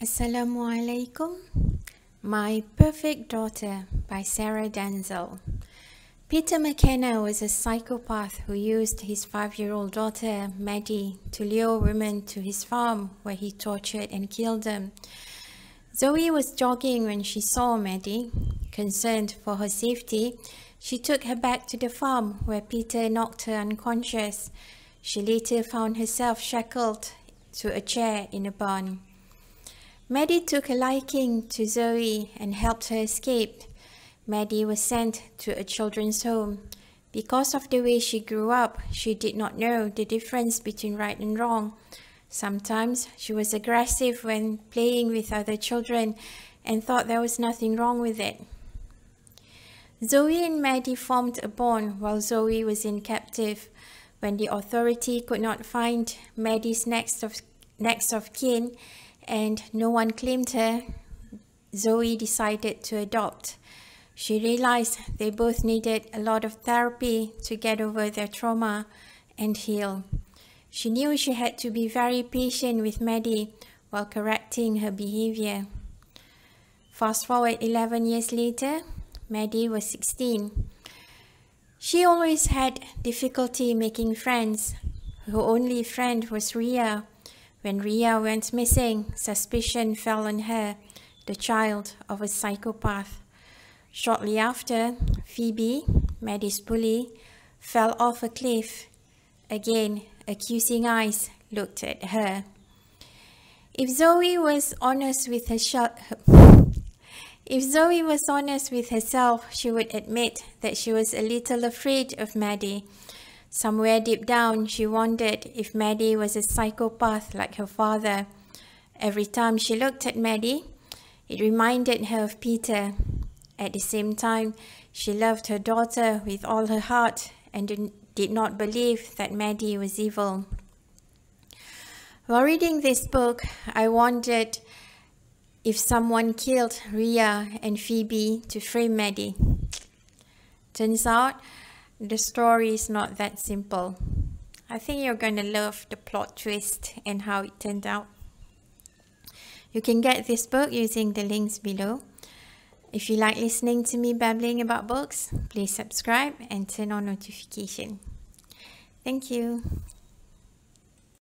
Assalamualaikum. My Perfect Daughter by Sarah Denzel. Peter McKenna was a psychopath who used his 5-year-old daughter, Maddie, to lure women to his farm where he tortured and killed them. Zoe was jogging when she saw Maddie. Concerned for her safety, she took her back to the farm where Peter knocked her unconscious. She later found herself shackled to a chair in a barn. Maddie took a liking to Zoe and helped her escape. Maddie was sent to a children's home. Because of the way she grew up, she did not know the difference between right and wrong. Sometimes she was aggressive when playing with other children and thought there was nothing wrong with it. Zoe and Maddie formed a bond while Zoe was in captive. When the authority could not find Maddie's next of kin, and no one claimed her, Zoe decided to adopt. She realized they both needed a lot of therapy to get over their trauma and heal. She knew she had to be very patient with Maddie while correcting her behavior. Fast forward 11 years later, Maddie was 16. She always had difficulty making friends. Her only friend was Ria. When Ria went missing, suspicion fell on her, the child of a psychopath. Shortly after, Phoebe, Maddie's bully, fell off a cliff. Again, accusing eyes looked at her. If Zoe was honest with herself, she would admit that she was a little afraid of Maddie. Somewhere deep down, she wondered if Maddie was a psychopath like her father. Every time she looked at Maddie, it reminded her of Peter. At the same time, she loved her daughter with all her heart and did not believe that Maddie was evil. While reading this book, I wondered if someone killed Ria and Phoebe to frame Maddie. Turns out, the story is not that simple. I think you're going to love the plot twist and how it turned out. You can get this book using the links below. If you like listening to me babbling about books, please subscribe and turn on notification. Thank you.